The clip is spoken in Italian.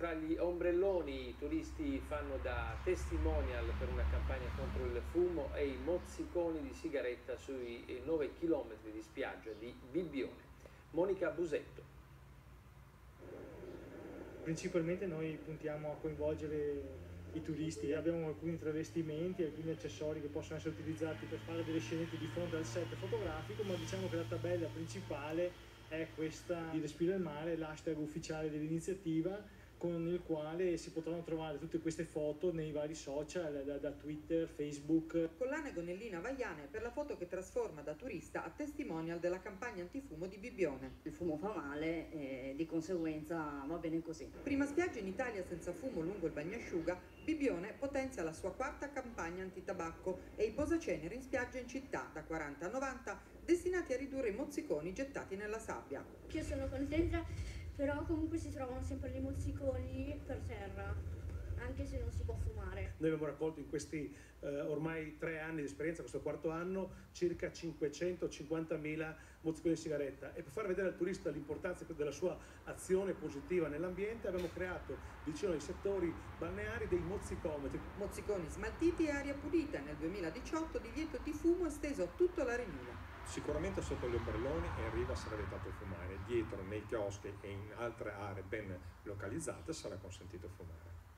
tra gli ombrelloni i turisti fanno da testimonial per una campagna contro il fumo e i mozziconi di sigaretta sui 9 km di spiaggia di Bibbione. Monica Busetto. Principalmente noi puntiamo a coinvolgere i turisti, abbiamo alcuni travestimenti, alcuni accessori che possono essere utilizzati per fare delle scenette di fronte al set fotografico, ma diciamo che la tabella principale è questa di Respira il mare, l'hashtag ufficiale dell'iniziativa, con il quale si potranno trovare tutte queste foto nei vari social, da Twitter, Facebook. Collana Gonellina Vaiane per la foto che trasforma da turista a testimonial della campagna antifumo di Bibbione. Il fumo fa male e di conseguenza va bene così. Prima spiaggia in Italia senza fumo lungo il bagnasciuga, Bibbione potenzia la sua quarta campagna antitabacco e i posaceneri in spiaggia in città da 40 a 90 destinati a ridurre i mozziconi gettati nella sabbia. Io sono contenta, però comunque si trovano sempre dei mozziconi per terra, anche se non si può fumare. Noi abbiamo raccolto in questi ormai 3 anni di esperienza, questo quarto anno, circa 550.000 mozziconi di sigaretta, e per far vedere al turista l'importanza della sua azione positiva nell'ambiente abbiamo creato vicino ai settori balneari dei mozzicometri. Mozziconi smaltiti e aria pulita. Nel 2018 divieto di fumo esteso a tutto l'Arenino. Sicuramente sotto gli ombrelloni e in riva sarà vietato fumare, dietro nei chioschi e in altre aree ben localizzate sarà consentito fumare.